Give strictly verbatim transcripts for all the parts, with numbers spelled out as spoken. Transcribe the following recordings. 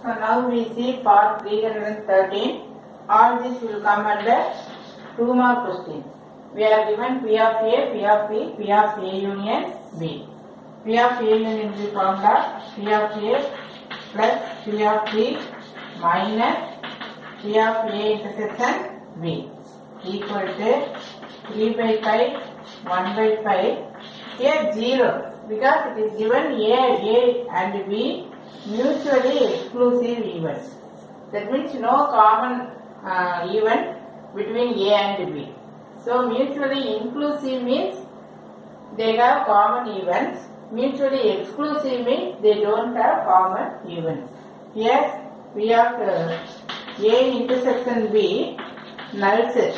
So now we see part three hundred thirteen. All this will come under two mark question. We are given P of A, P of B, P of A union B. P of A union will be formula P of A plus P of B minus P of A intersection B equal to three by five, one by five. Here zero because it is given A, A and B mutually exclusive events. That means no common uh, event between A and B. So mutually inclusive means they have common events. Mutually exclusive means they don't have common events. Here we have uh, A intersection B null set.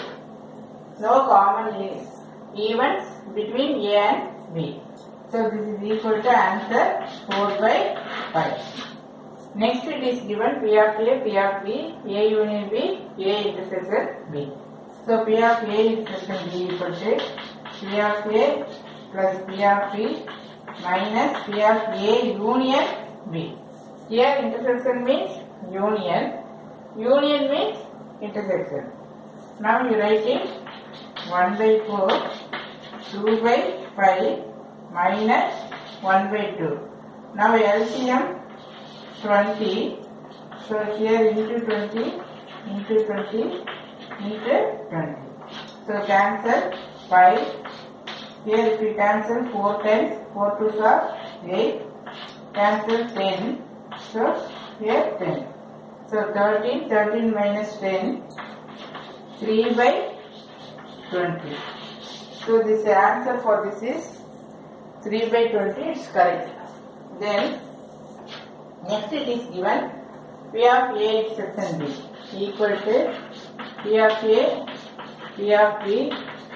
No common events between A and B. So this is equal to answer four by five. Next it is given P of A, P of B, A union B, A intersection B. So P of A intersection B equal to P of A plus P of B minus P of A union B. Here intersection means union. Union means intersection. Now you write it one by four, two by five minus one by two. Now L C M twenty. So here into twenty, into twenty, into twenty. So cancel five. Here if we cancel four times, four twos are eight. Cancel ten. So here ten. So thirteen, thirteen minus ten, three by twenty. So this answer for this is three by twenty, it's correct. Then next it is given P of A intersection B equal to P of A, P of B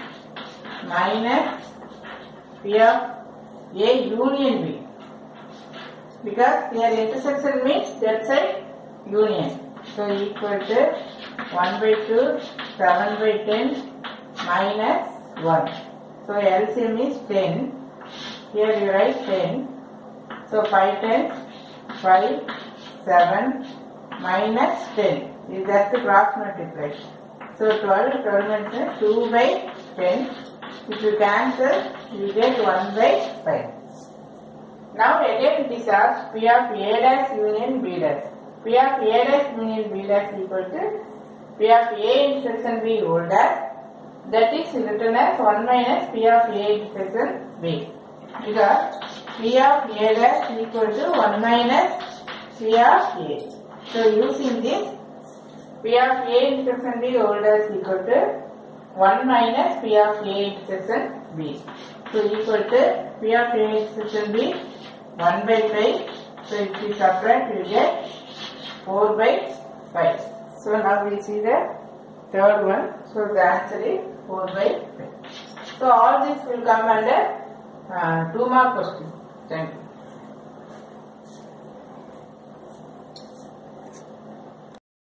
minus P of A union B. Because here intersection means that side union. So equal to one by two, seven by ten minus one. So L C M is ten. Here you write ten. So five times five, seven minus ten. Is that the cross multiply? So twelve, twelve minus two by ten. If you cancel, you get one by five. Now again this is P of A dash union B dash. P of A dash union B dash equal to P of A intersection B whole dash. That is written as one minus P of A intersection B. Because P of A dash equal to one minus P of A. So using this, P of A intersection B whole dash equal to one minus P of A intersection B. So equal to P of A intersection B one by five. So if we subtract, you get four by five. So now we see the third one. So the answer is four by five. So all this will come under uh, two mark question. Thank you.